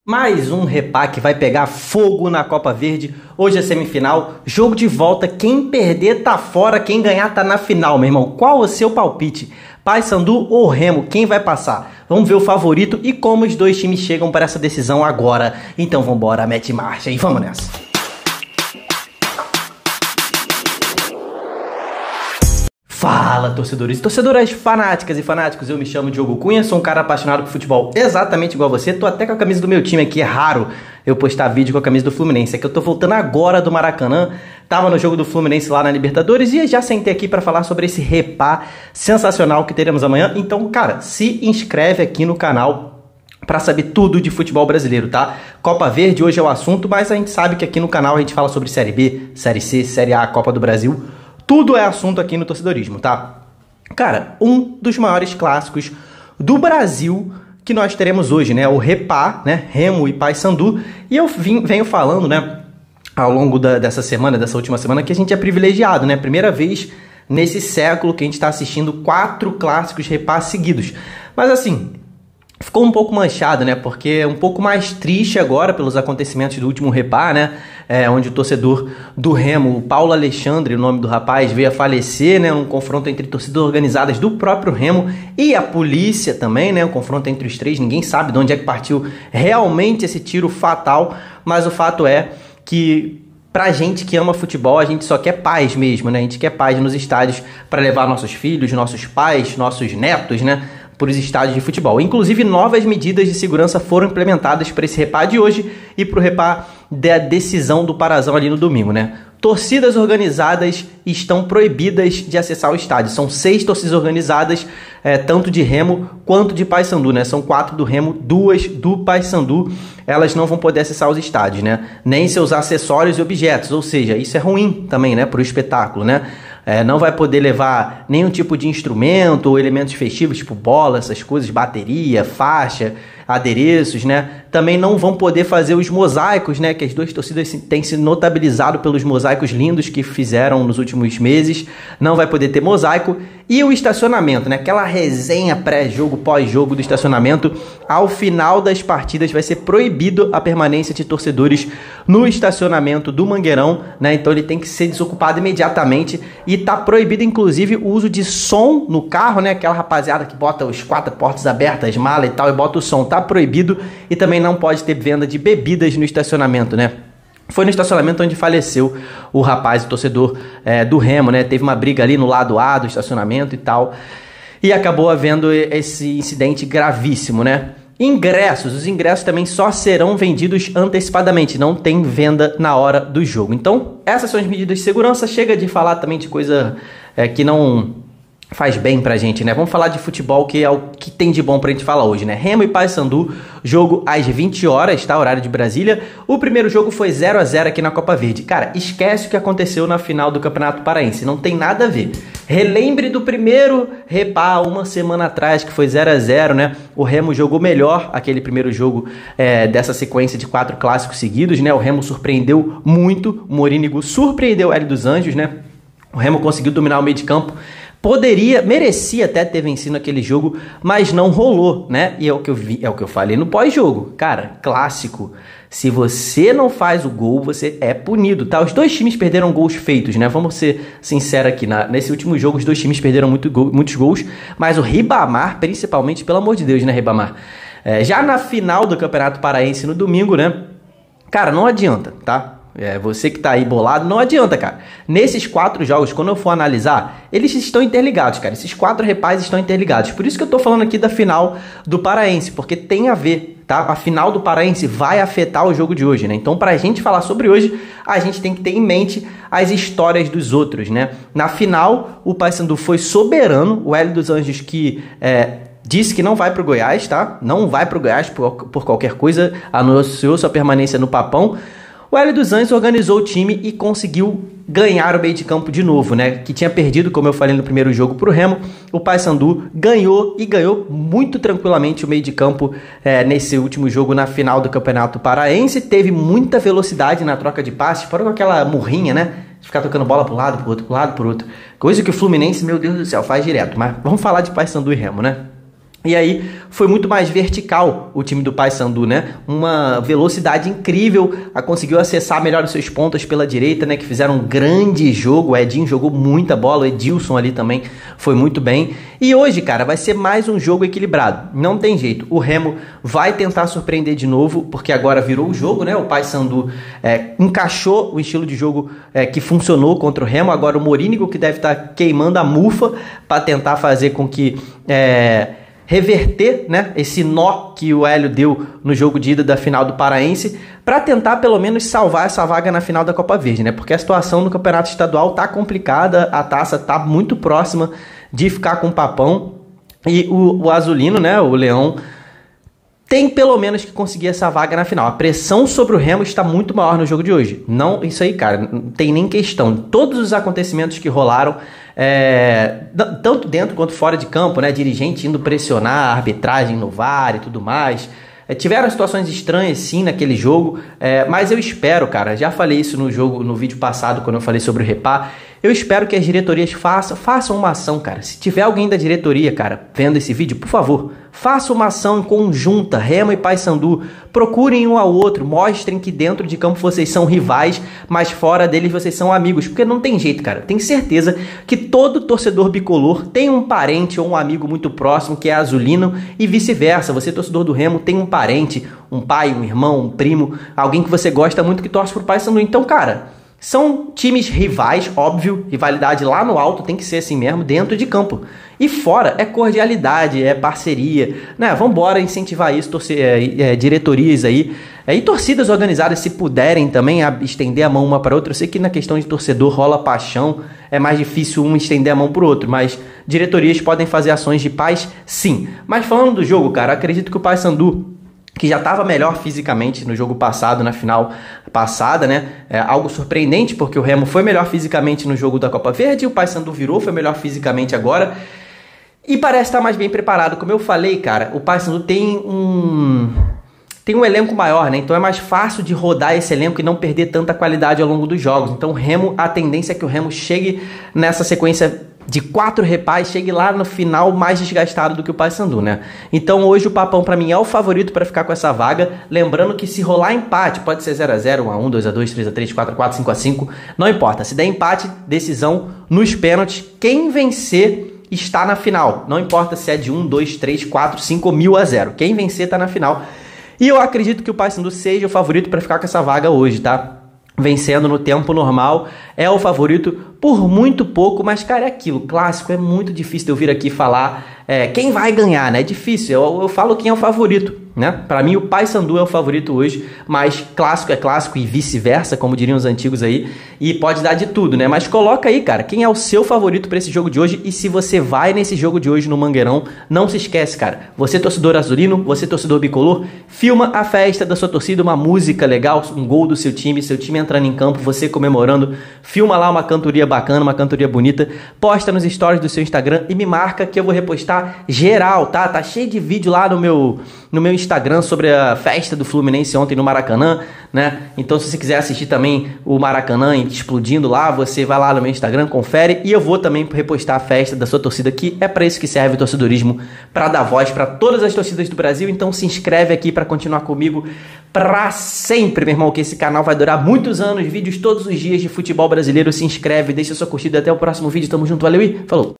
Mais um Repá que vai pegar fogo na Copa Verde. Hoje é semifinal, jogo de volta. Quem perder tá fora, quem ganhar tá na final, meu irmão. Qual o seu palpite? Paysandu ou Remo? Quem vai passar? Vamos ver o favorito e como os dois times chegam para essa decisão agora. Então vambora, mete marcha e vamos nessa. Fala, torcedores e torcedoras fanáticas e fanáticos, eu me chamo Diogo Cunha, sou um cara apaixonado por futebol exatamente igual a você, tô até com a camisa do meu time aqui, é raro eu postar vídeo com a camisa do Fluminense, é que eu tô voltando agora do Maracanã, tava no jogo do Fluminense lá na Libertadores e já sentei aqui pra falar sobre esse repá sensacional que teremos amanhã, então, cara, se inscreve aqui no canal pra saber tudo de futebol brasileiro, tá? Copa Verde hoje é o assunto, mas a gente sabe que aqui no canal a gente fala sobre Série B, Série C, Série A, Copa do Brasil. Tudo é assunto aqui no torcedorismo, tá? Cara, um dos maiores clássicos do Brasil que nós teremos hoje, né? O repá, né? Remo e Paysandu. E eu venho falando, né? Ao longo dessa semana, dessa última semana, que a gente é privilegiado, né? Primeira vez nesse século que a gente tá assistindo 4 clássicos repá seguidos. Mas assim, ficou um pouco manchado, né? Porque é um pouco mais triste agora pelos acontecimentos do último repá, né? Onde o torcedor do Remo, o Paulo Alexandre, o nome do rapaz, veio a falecer, né? Um confronto entre torcidas organizadas do próprio Remo e a polícia também, né? Um confronto entre os três, ninguém sabe de onde é que partiu realmente esse tiro fatal, mas o fato é que pra gente que ama futebol, a gente só quer paz mesmo, né? A gente quer paz nos estádios para levar nossos filhos, nossos pais, nossos netos, né? Por os estádios de futebol. Inclusive, novas medidas de segurança foram implementadas para esse repá de hoje e para o repá da decisão do Parazão ali no domingo, né? Torcidas organizadas estão proibidas de acessar o estádio. São 6 torcidas organizadas, tanto de Remo quanto de Paysandu, né? São 4 do Remo, 2 do Paysandu. Elas não vão poder acessar os estádios, né? Nem seus acessórios e objetos. Ou seja, isso é ruim também, né? Para o espetáculo, né? Não vai poder levar nenhum tipo de instrumento ou elementos festivos, tipo bola, essas coisas, bateria, faixa, adereços, né? Também não vão poder fazer os mosaicos, né? Que as duas torcidas têm se notabilizado pelos mosaicos lindos que fizeram nos últimos meses. Não vai poder ter mosaico. E o estacionamento, né? Aquela resenha pré-jogo, pós-jogo do estacionamento. Ao final das partidas vai ser proibido a permanência de torcedores no estacionamento do Mangueirão, né? Então ele tem que ser desocupado imediatamente. E tá proibido, inclusive, o uso de som no carro, né? Aquela rapaziada que bota os 4 portas abertas, mala e tal, e bota o som. Tá proibido. E também não pode ter venda de bebidas no estacionamento, né? Foi no estacionamento onde faleceu o rapaz, o torcedor do Remo, né? Teve uma briga ali no lado A do estacionamento e tal. E acabou havendo esse incidente gravíssimo, né? Os ingressos também só serão vendidos antecipadamente, não tem venda na hora do jogo. Então, essas são as medidas de segurança. Chega de falar também de coisa que não faz bem pra gente, né? Vamos falar de futebol, que é o que tem de bom pra gente falar hoje, né? Remo e Paysandu, jogo às 20 horas, tá? Horário de Brasília. O primeiro jogo foi 0-0 aqui na Copa Verde. Cara, esquece o que aconteceu na final do Campeonato Paraense, não tem nada a ver. Relembre do primeiro repá, uma semana atrás, que foi 0-0, né? O Remo jogou melhor aquele primeiro jogo dessa sequência de 4 clássicos seguidos, né? O Remo surpreendeu muito, o Morínigo surpreendeu o Hélio dos Anjos, né? O Remo conseguiu dominar o meio de campo. Merecia até ter vencido aquele jogo, mas não rolou, né? E é o que eu falei no pós-jogo. Cara, clássico. Se você não faz o gol, você é punido, tá? Os dois times perderam gols feitos, né? Vamos ser sinceros aqui. Nesse último jogo, os dois times perderam muitos gols, mas o Ribamar, principalmente, pelo amor de Deus, né, Ribamar? Já na final do Campeonato Paraense, no domingo, né? Cara, não adianta, tá? Você que tá aí bolado, não adianta, cara. Nesses 4 jogos, quando eu for analisar, eles estão interligados, cara. Esses 4 repás estão interligados. Por isso que eu tô falando aqui da final do Paraense, porque tem a ver, tá? A final do Paraense vai afetar o jogo de hoje, né? Então, pra gente falar sobre hoje, a gente tem que ter em mente as histórias dos outros, né? Na final, o Paysandu foi soberano. O Hélio dos Anjos que disse que não vai pro Goiás, tá? Não vai pro Goiás por qualquer coisa, anunciou sua permanência no Papão. O Hélio dos Anjos organizou o time e conseguiu ganhar o meio de campo de novo, né? Que tinha perdido, como eu falei no primeiro jogo, pro Remo. O Paysandu ganhou e ganhou muito tranquilamente o meio de campo nesse último jogo na final do Campeonato Paraense. Teve muita velocidade na troca de passes, fora com aquela murrinha, né? De ficar tocando bola pro lado, pro outro, pro lado, pro outro. Coisa que o Fluminense, meu Deus do céu, faz direto. Mas vamos falar de Paysandu e Remo, né? E aí foi muito mais vertical o time do Paysandu, né? Uma velocidade incrível, conseguiu acessar melhor os seus pontos pela direita, né? Que fizeram um grande jogo, o Edinho jogou muita bola, o Edilson ali também foi muito bem. E hoje, cara, vai ser mais um jogo equilibrado, não tem jeito. O Remo vai tentar surpreender de novo, porque agora virou o jogo, né? O Paysandu encaixou o estilo de jogo que funcionou contra o Remo, agora o Morínigo que deve estar queimando a mufa para tentar fazer com que... reverter, né, esse nó que o Hélio deu no jogo de ida da final do Paraense para tentar pelo menos salvar essa vaga na final da Copa Verde, né? Porque a situação no campeonato estadual tá complicada, a taça tá muito próxima de ficar com o papão e o Azulino, né, o Leão, tem pelo menos que conseguir essa vaga na final. A pressão sobre o Remo está muito maior no jogo de hoje. Não, isso aí, cara, não tem nem questão. Todos os acontecimentos que rolaram, tanto dentro quanto fora de campo, né? Dirigente indo pressionar a arbitragem no VAR e tudo mais. Tiveram situações estranhas sim naquele jogo, mas eu espero, cara, já falei isso no vídeo passado quando eu falei sobre o Repá, eu espero que as diretorias façam uma ação, cara. Se tiver alguém da diretoria, cara, vendo esse vídeo, por favor, faça uma ação conjunta, Remo e Paysandu, procurem um ao outro, mostrem que dentro de campo vocês são rivais, mas fora deles vocês são amigos, porque não tem jeito, cara. Tenho certeza que todo torcedor bicolor tem um parente ou um amigo muito próximo que é azulino e vice-versa. Você, torcedor do Remo, tem um parente, um pai, um irmão, um primo, alguém que você gosta muito que torce pro Paysandu. Então, cara, são times rivais, óbvio, rivalidade lá no alto tem que ser assim mesmo, dentro de campo. E fora é cordialidade, é parceria, né? Vambora incentivar isso, diretorias aí, e torcidas organizadas, se puderem também estender a mão uma para outra. Eu sei que na questão de torcedor rola paixão, é mais difícil um estender a mão para o outro, mas diretorias podem fazer ações de paz, sim. Mas falando do jogo, cara, acredito que o Paysandu, que já estava melhor fisicamente no jogo passado, na final passada, né? Algo surpreendente, porque o Remo foi melhor fisicamente no jogo da Copa Verde, e o Paysandu virou, foi melhor fisicamente agora. E parece estar mais bem preparado. Como eu falei, cara, o Paysandu tem um elenco maior, né? Então é mais fácil de rodar esse elenco e não perder tanta qualidade ao longo dos jogos. Então o Remo, a tendência é que o Remo chegue nessa sequência de 4 repais, chegue lá no final mais desgastado do que o Paysandu, né? Então hoje o Papão pra mim é o favorito para ficar com essa vaga, lembrando que se rolar empate, pode ser 0x0, 1x1, 2x2, 3x3, 4x4, 5x5, não importa, se der empate, decisão nos pênaltis, quem vencer está na final, não importa se é de 1, 2, 3, 4, 5 ou 1000-0, quem vencer tá na final. E eu acredito que o Paysandu seja o favorito para ficar com essa vaga hoje, tá? Vencendo no tempo normal, é o favorito por muito pouco, mas, cara, é aquilo, clássico, é muito difícil de eu vir aqui falar quem vai ganhar, né? É difícil, eu falo quem é o favorito, né? Para mim o Paysandu é o favorito hoje, mas clássico é clássico e vice-versa, como diriam os antigos aí, e pode dar de tudo, né? Mas coloca aí, cara, quem é o seu favorito para esse jogo de hoje, e se você vai nesse jogo de hoje no Mangueirão, não se esquece, cara, você torcedor azulino, você torcedor bicolor, filma a festa da sua torcida, uma música legal, um gol do seu time entrando em campo, você comemorando, filma lá uma cantoria bacana, uma cantoria bonita, posta nos stories do seu Instagram e me marca que eu vou repostar geral, tá? Tá cheio de vídeo lá no meu Instagram sobre a festa do Fluminense ontem no Maracanã, né? Então se você quiser assistir também o Maracanã explodindo lá, você vai lá no meu Instagram, confere, e eu vou também repostar a festa da sua torcida, que é para isso que serve o torcedorismo, para dar voz para todas as torcidas do Brasil. Então se inscreve aqui para continuar comigo para sempre, meu irmão, que esse canal vai durar muitos anos, vídeos todos os dias de futebol brasileiro. Se inscreve, deixa sua curtida, até o próximo vídeo, tamo junto, valeu e falou!